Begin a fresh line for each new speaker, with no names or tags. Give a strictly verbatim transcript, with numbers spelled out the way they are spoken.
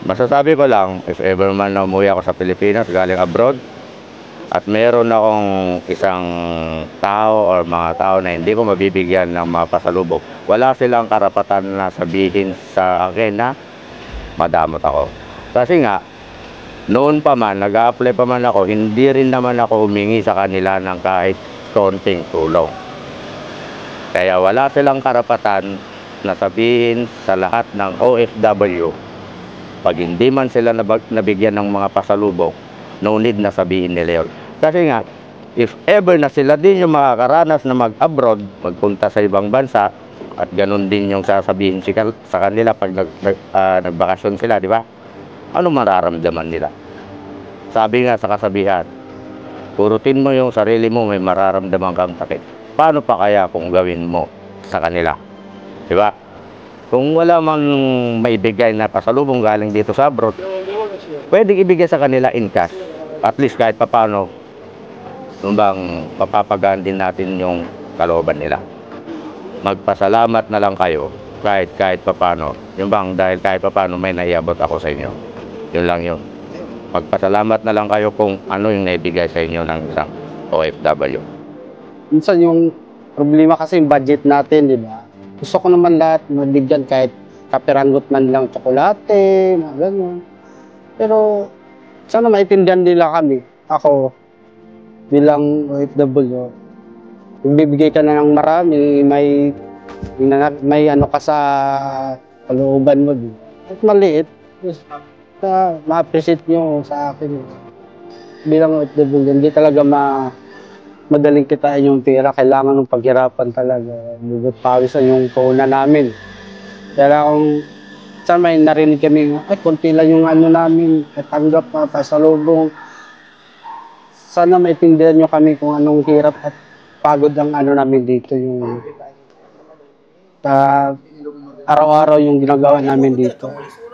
Masasabi ko lang, if ever man na umuwi ako sa Pilipinas galing abroad, at meron akong isang tao or mga tao na hindi ko mabibigyan ng mga pasalubok, wala silang karapatan na sabihin sa akin na madamot ako. Kasi nga, noon pa man, nag-a-apply pa man ako, hindi rin naman ako humingi sa kanila ng kahit konting tulong. Kaya wala silang karapatan na sabihin sa lahat ng O F W, pag hindi man sila nabigyan ng mga pasalubok, no need na sabihin nila yun. Kasi nga, if ever na sila din yung makakaranas na mag-abroad, magpunta sa ibang bansa, at ganun din yung sasabihin sa kanila pag nag, nag, uh, nagbakasyon sila, di ba? Ano mararamdaman nila? Sabi nga sa kasabihan, purutin mo yung sarili mo, may mararamdaman kang takip. Paano pa kaya kung gawin mo sa kanila? Di ba? Kung wala mang maibigay na pasalubong galing dito sa abroad, pwedeng ibigay sa kanila in cash. At least kahit papano, nung bang papapagaan din natin yung kalooban nila. Magpasalamat na lang kayo kahit kahit papano. Yung bang dahil kahit papano may naiabot ako sa inyo. Yun lang yun. Magpasalamat na lang kayo kung ano yung naibigay sa inyo ng isang O F W.
Minsan yung problema kasi yung budget natin, di ba? Gusto ko naman lahat mabigyan kahit kapiranggot man lang tsokolate, mga gano'n. Pero sana maintindihan nila kami. Ako, bilang O F W, kung bibigay ka na ng marami, may, may ano ka sa kalooban mo. At maliit, na ma-appreciate nyo sa akin. Bilang O F W, hindi talaga ma madaling kitain yung pera, kailangan ng paghirapan talaga. Bugot pawisan yung puhunan namin. Kaya kung saan may narinig kami, ay, konti lang yung ano namin, natanggap pa, pasalubong. Sana maitindihan nyo kami kung anong hirap at pagod ang ano namin dito, yung uh, araw-araw yung ginagawa namin dito.